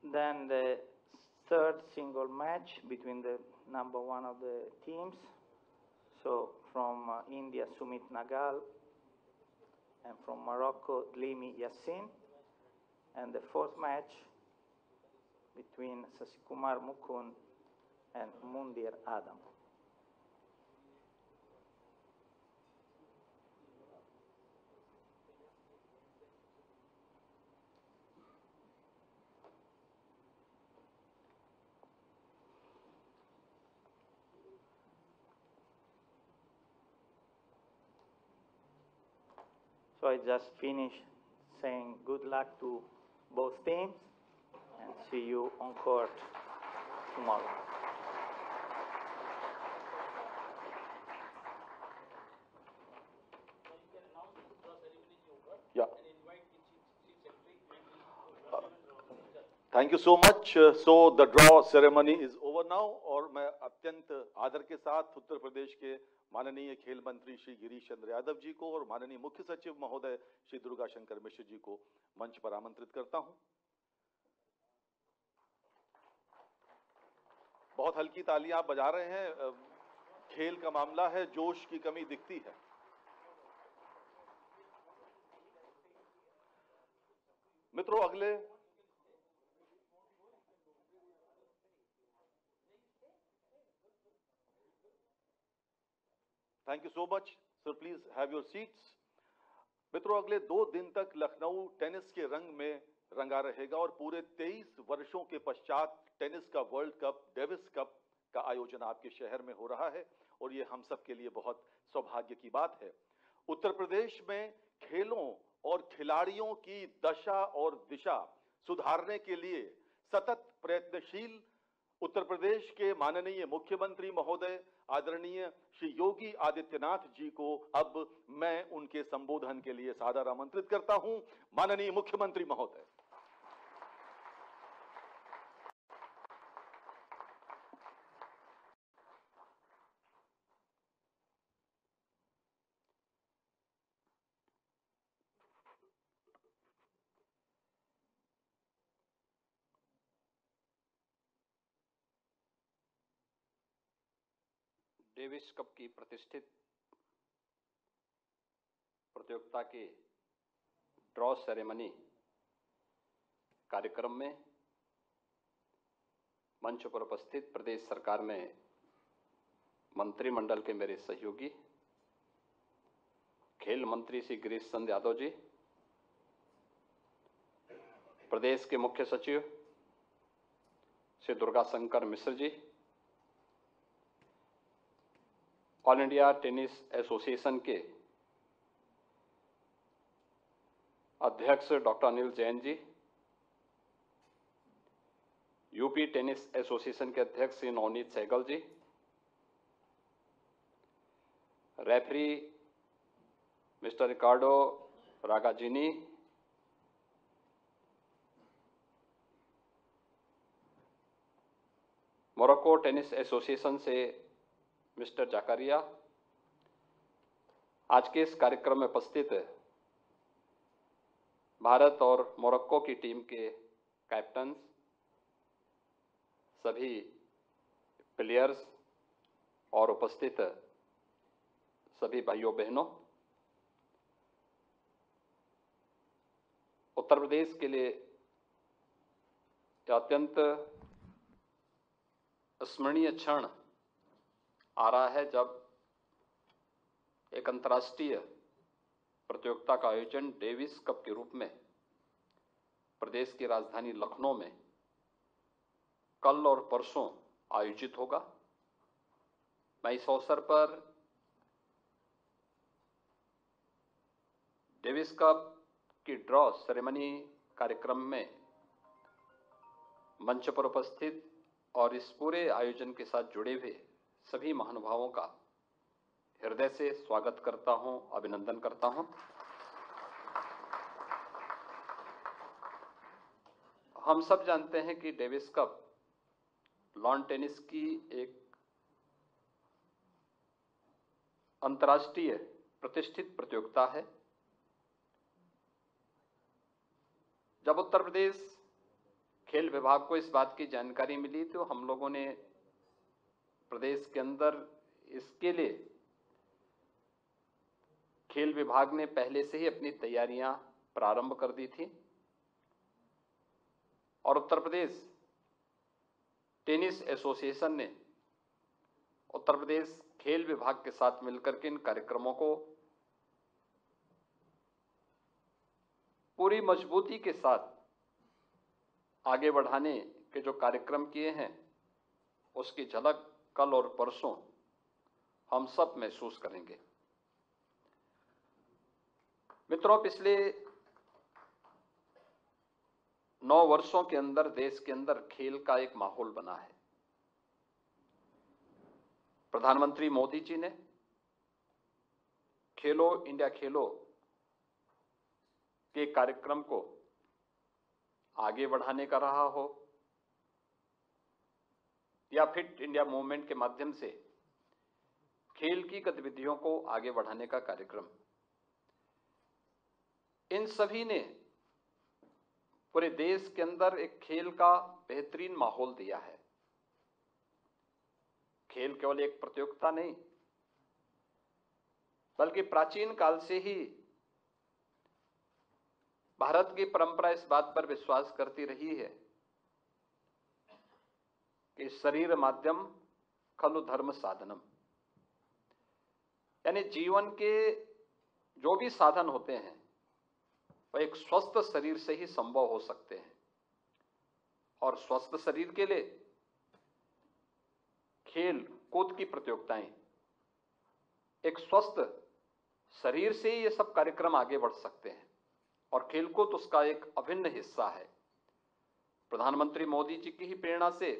Then the third single match between the number one of the teams. So from India, Sumit Nagal, and from Morocco, Dlimi Yassin. And the fourth match between Sasikumar Mukund and Mundir Adam. So I just finished saying good luck to both teams and see you on court tomorrow. Yeah. Thank you so much. So the draw ceremony is over now और मैं अत्यंत आदर के साथ उत्तर प्रदेश के माननीय खेल मंत्री श्री गिरीश चंद्र यादव जी को और माननीय मुख्य सचिव महोदय श्री दुर्गा शंकर मिश्र जी को मंच पर आमंत्रित करता हूं। बहुत हल्की तालियां आप बजा रहे हैं। खेल का मामला है, जोश की कमी दिखती है। मित्रों, अगले thank you so much sir, please have your seats. मित्रों, अगले 2 दिन तक लखनऊ टेनिस के रंग में रंगा रहेगा और पूरे 23 वर्षों के पश्चात टेनिस का वर्ल्ड कप, डेविस कप का आयोजन आपके शहर में हो रहा है और ये हम सब के लिए बहुत सौभाग्य की बात है। उत्तर प्रदेश में खेलों और खिलाड़ियों की दशा और दिशा सुधारने के लिए सतत प्रयत्नशील उत्तर प्रदेश के माननीय मुख्यमंत्री महोदय आदरणीय श्री योगी आदित्यनाथ जी को अब मैं उनके संबोधन के लिए सादर आमंत्रित करता हूं। माननीय मुख्यमंत्री महोदय। डेविस कप की प्रतिष्ठित प्रतियोगिता के ड्रॉ सेरेमनी कार्यक्रम में मंच पर उपस्थित प्रदेश सरकार में मंत्रिमंडल के मेरे सहयोगी खेल मंत्री श्री गिरीश चंद्र यादव जी, प्रदेश के मुख्य सचिव Shri Durga Shankar Mishra ji, All India Tennis Association के अध्यक्ष doctor Anil Jain ji, UP Tennis Association के अध्यक्ष Shri Navneet Sehgal ji, referee mister Ricardo Ragazzini, Morocco Tennis Association से मिस्टर जाकारिया, आज के इस कार्यक्रम में उपस्थित भारत और मोरक्को की टीम के कैप्टन, सभी प्लेयर्स और उपस्थित सभी भाइयों बहनों, उत्तर प्रदेश के लिए अत्यंत स्मरणीय क्षण आ रहा है जब एक अंतर्राष्ट्रीय प्रतियोगिता का आयोजन डेविस कप के रूप में प्रदेश की राजधानी लखनऊ में कल और परसों आयोजित होगा। मैं इस अवसर पर डेविस कप की ड्रॉ सेरेमनी कार्यक्रम में मंच पर उपस्थित और इस पूरे आयोजन के साथ जुड़े हुए सभी महानुभावों का हृदय से स्वागत करता हूं, अभिनंदन करता हूं। हम सब जानते हैं कि डेविस कप लॉन टेनिस की एक अंतर्राष्ट्रीय प्रतिष्ठित प्रतियोगिता है। जब उत्तर प्रदेश खेल विभाग को इस बात की जानकारी मिली तो हम लोगों ने प्रदेश के अंदर इसके लिए खेल विभाग ने पहले से ही अपनी तैयारियां प्रारंभ कर दी थी और उत्तर प्रदेश टेनिस एसोसिएशन ने उत्तर प्रदेश खेल विभाग के साथ मिलकर के इन कार्यक्रमों को पूरी मजबूती के साथ आगे बढ़ाने के जो कार्यक्रम किए हैं उसकी झलक कल और परसों हम सब महसूस करेंगे। मित्रों, पिछले 9 वर्षों के अंदर देश के अंदर खेल का एक माहौल बना है। प्रधानमंत्री मोदी जी ने खेलो इंडिया खेलो के कार्यक्रम को आगे बढ़ाने का रहा हो या फिट इंडिया मूवमेंट के माध्यम से खेल की गतिविधियों को आगे बढ़ाने का कार्यक्रम, इन सभी ने पूरे देश के अंदर एक खेल का बेहतरीन माहौल दिया है। खेल केवल एक प्रतियोगिता नहीं, बल्कि प्राचीन काल से ही भारत की परंपरा इस बात पर विश्वास करती रही है कि शरीर माध्यम खलु धर्म साधनम, यानी जीवन के जो भी साधन होते हैं वह एक स्वस्थ शरीर से ही संभव हो सकते हैं और स्वस्थ शरीर के लिए खेल कूद की प्रतियोगिताएं, एक स्वस्थ शरीर से ही ये सब कार्यक्रम आगे बढ़ सकते हैं और खेलकूद उसका एक अभिन्न हिस्सा है। प्रधानमंत्री मोदी जी की ही प्रेरणा से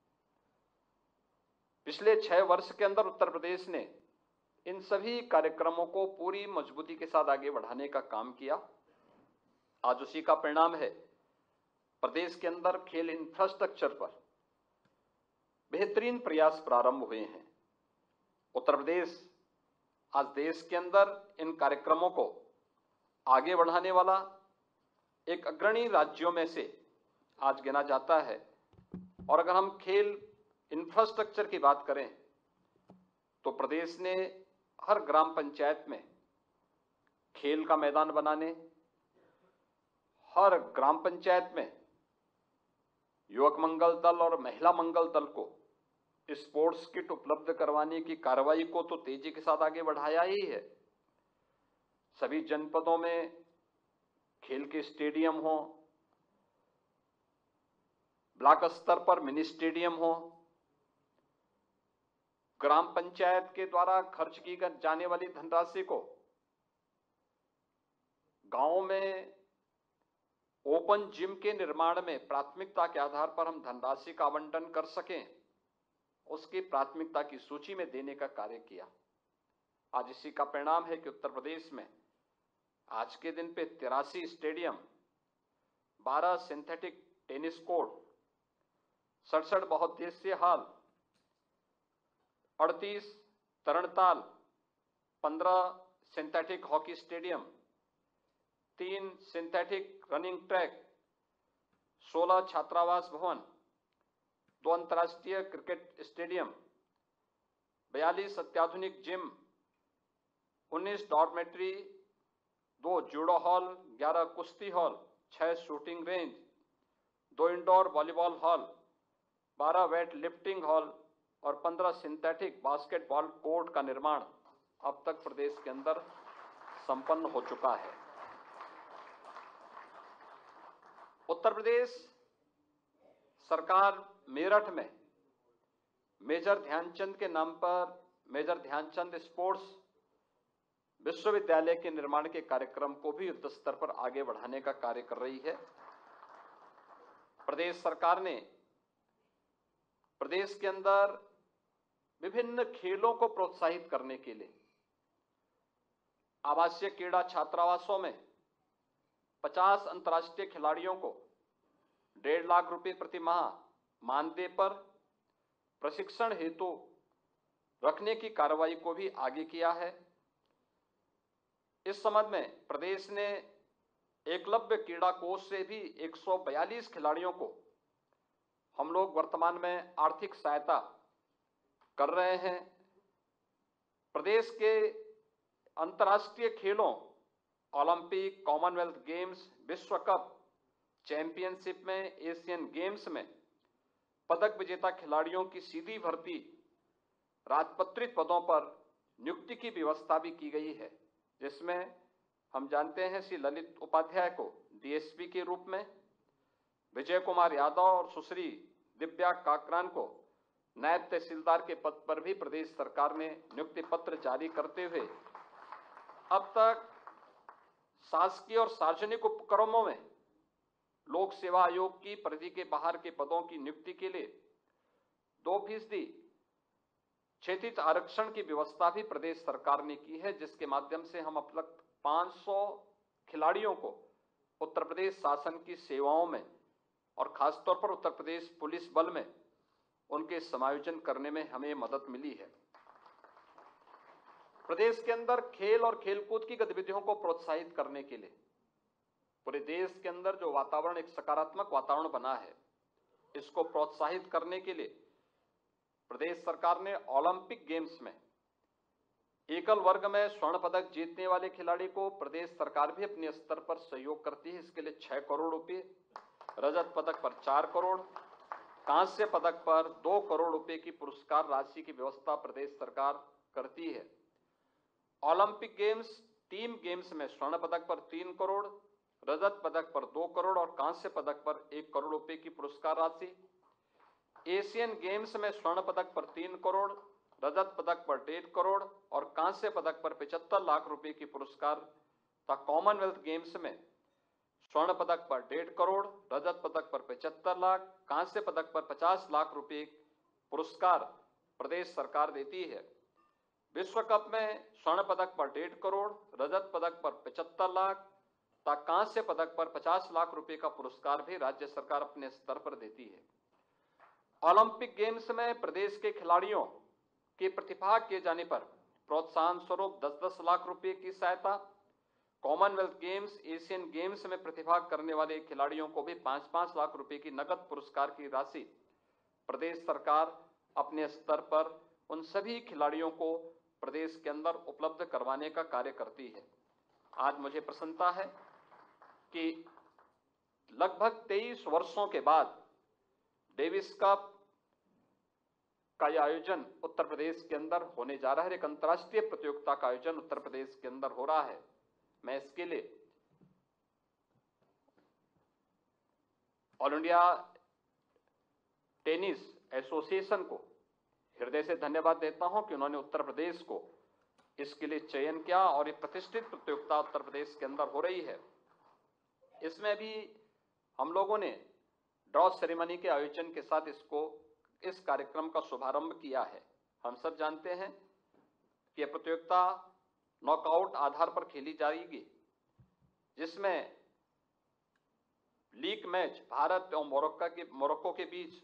पिछले 6 वर्ष के अंदर उत्तर प्रदेश ने इन सभी कार्यक्रमों को पूरी मजबूती के साथ आगे बढ़ाने का काम किया। आज उसी का परिणाम है प्रदेश के अंदर खेल इंफ्रास्ट्रक्चर पर बेहतरीन प्रयास प्रारंभ हुए हैं। उत्तर प्रदेश आज देश के अंदर इन कार्यक्रमों को आगे बढ़ाने वाला एक अग्रणी राज्यों में से आज गिना जाता है। और अगर हम खेल इंफ्रास्ट्रक्चर की बात करें तो प्रदेश ने हर ग्राम पंचायत में खेल का मैदान बनाने, हर ग्राम पंचायत में युवक मंगल दल और महिला मंगल दल को स्पोर्ट्स किट उपलब्ध करवाने की कार्रवाई को तो तेजी के साथ आगे बढ़ाया ही है। सभी जनपदों में खेल के स्टेडियम हो, ब्लॉक स्तर पर मिनी स्टेडियम हो, ग्राम पंचायत के द्वारा खर्च की जाने वाली धनराशि को गांव में ओपन जिम के निर्माण में प्राथमिकता के आधार पर हम धनराशि का आवंटन कर सकें, उसकी प्राथमिकता की सूची में देने का कार्य किया। आज इसी का परिणाम है कि उत्तर प्रदेश में आज के दिन पे 83 स्टेडियम, 12 सिंथेटिक टेनिस कोर्ट, 67 बहुउद्देशीय हॉल, 38 तरणताल, 15 synthetic hockey stadium, 3 synthetic running track, 16 छात्रावास भवन, 2 अंतर्राष्ट्रीय क्रिकेट स्टेडियम, 42 अत्याधुनिक जिम, 19 डॉर्मेट्री, 2 जूडो हॉल, 11 कुश्ती hall, 6 shooting range, 2 indoor volleyball hall, 12 weight lifting hall और 15 सिंथेटिक बास्केटबॉल कोर्ट का निर्माण अब तक प्रदेश के अंदर संपन्न हो चुका है। उत्तर प्रदेश सरकार मेरठ में मेजर ध्यानचंद के नाम पर मेजर ध्यानचंद स्पोर्ट्स विश्वविद्यालय के निर्माण के कार्यक्रम को भी युद्ध स्तर पर आगे बढ़ाने का कार्य कर रही है। प्रदेश सरकार ने प्रदेश के अंदर विभिन्न खेलों को प्रोत्साहित करने के लिए आवासीय क्रीड़ा छात्रावासों में 50 अंतर्राष्ट्रीय खिलाड़ियों को 1.5 लाख रुपए प्रति माह मानदेय पर प्रशिक्षण हेतु रखने की कार्रवाई को भी आगे किया है। इस संबंध में प्रदेश ने एकलव्य क्रीड़ा कोष से भी 142 खिलाड़ियों को हम लोग वर्तमान में आर्थिक सहायता कर रहे हैं। प्रदेश के अंतर्राष्ट्रीय खेलों, ओलंपिक, कॉमनवेल्थ गेम्स, विश्व कप, चैंपियनशिप में, एशियन गेम्स में पदक विजेता खिलाड़ियों की सीधी भर्ती राजपत्रित पदों पर नियुक्ति की व्यवस्था भी की गई है, जिसमें हम जानते हैं श्री ललित उपाध्याय को डीएसपी के रूप में, विजय कुमार यादव और सुश्री दिव्या काकरान को नायब तहसीलदार के पद पर भी प्रदेश सरकार ने नियुक्ति पत्र जारी करते हुए अब तक शासकीय और सार्वजनिक उपक्रमों में लोक सेवा आयोग की परिधि के बाहर के पदों की नियुक्ति के लिए 2% क्षेत्रीय आरक्षण की व्यवस्था भी प्रदेश सरकार ने की है, जिसके माध्यम से हम अब तक 500 खिलाड़ियों को उत्तर प्रदेश शासन की सेवाओं में और खासतौर पर उत्तर प्रदेश पुलिस बल में उनके समायोजन करने में हमें मदद मिली है। प्रदेश के अंदर खेल और खेलकूद की गतिविधियों को प्रोत्साहित करने के लिए पूरे देश के अंदर जो वातावरण, एक सकारात्मक वातावरण बना है, इसको प्रोत्साहित करने के लिए प्रदेश सरकार ने ओलंपिक गेम्स में एकल वर्ग में स्वर्ण पदक जीतने वाले खिलाड़ी को प्रदेश सरकार भी अपने स्तर पर सहयोग करती है। इसके लिए 6 करोड़ रुपए, रजत पदक पर 4 करोड़, कांस्य पदक पर 2 करोड़ रुपए की पुरस्कार राशि की व्यवस्था प्रदेश सरकार करती है। ओलंपिक गेम्स, टीम गेम्स में स्वर्ण पदक पर 3 करोड़, रजत पदक पर 2 करोड़ और कांस्य पदक पर 1 करोड़ रुपए की पुरस्कार राशि। एशियन गेम्स में स्वर्ण पदक पर 3 करोड़, रजत पदक पर 1.5 करोड़ और कांस्य पदक पर 75 लाख रुपए की पुरस्कार तथा कॉमनवेल्थ गेम्स में स्वर्ण पदक पर 1.5 करोड़, रजत पदक पर 75 लाख, कांस्य पदक पर 50 लाख रुपए पुरस्कार प्रदेश सरकार देती है। विश्व कप में स्वर्ण पदक पर 1.5 करोड़, रजत पदक पर 75 लाख तथा कांस्य पदक पर 50 लाख रुपए का पुरस्कार भी राज्य सरकार अपने स्तर पर देती है। ओलंपिक गेम्स में प्रदेश के खिलाड़ियों के प्रतिभाग किए जाने पर प्रोत्साहन स्वरूप 10-10 लाख रुपए की सहायता, कॉमनवेल्थ गेम्स, एशियन गेम्स में प्रतिभाग करने वाले खिलाड़ियों को भी 5-5 लाख रुपए की नकद पुरस्कार की राशि प्रदेश सरकार अपने स्तर पर उन सभी खिलाड़ियों को प्रदेश के अंदर उपलब्ध करवाने का कार्य करती है। आज मुझे प्रसन्नता है कि लगभग 23 वर्षों के बाद डेविस कप का यह आयोजन उत्तर प्रदेश के अंदर होने जा रहा है। एक अंतर्राष्ट्रीय प्रतियोगिता का आयोजन उत्तर प्रदेश के अंदर हो रहा है। मैं इसके लिए ऑल इंडिया टेनिस एसोसिएशन को हृदय से धन्यवाद देता हूं कि उन्होंने उत्तर प्रदेश को इसके लिए चयन किया और ये प्रतिष्ठित प्रतियोगिता उत्तर प्रदेश के अंदर हो रही है। इसमें भी हम लोगों ने ड्रॉ सेरेमनी के आयोजन के साथ इस कार्यक्रम का शुभारंभ किया है। हम सब जानते हैं कि यह प्रतियोगिता नॉकआउट आधार पर खेली जाएगी, जिसमें लीग मैच भारत और मोरक्को के बीच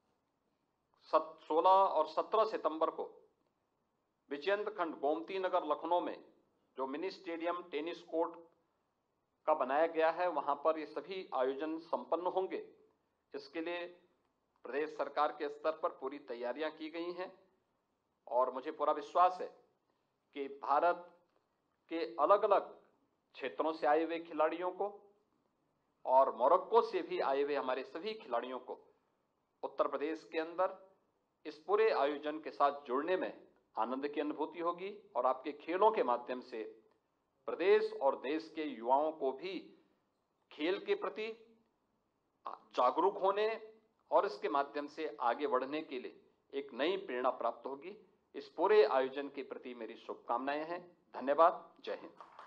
16 और 17 सितंबर को विजयेंद्र खंड, गोमती नगर, लखनऊ में जो मिनी स्टेडियम टेनिस कोर्ट का बनाया गया है, वहां पर ये सभी आयोजन संपन्न होंगे। इसके लिए प्रदेश सरकार के स्तर पर पूरी तैयारियां की गई हैं और मुझे पूरा विश्वास है कि भारत के अलग अलग क्षेत्रों से आए हुए खिलाड़ियों को और मोरक्को से भी आए हुए हमारे सभी खिलाड़ियों को उत्तर प्रदेश के अंदर इस पूरे आयोजन के साथ जुड़ने में आनंद की अनुभूति होगी और आपके खेलों के माध्यम से प्रदेश और देश के युवाओं को भी खेल के प्रति जागरूक होने और इसके माध्यम से आगे बढ़ने के लिए एक नई प्रेरणा प्राप्त होगी। इस पूरे आयोजन के प्रति मेरी शुभकामनाएं हैं। धन्यवाद। जय हिंद।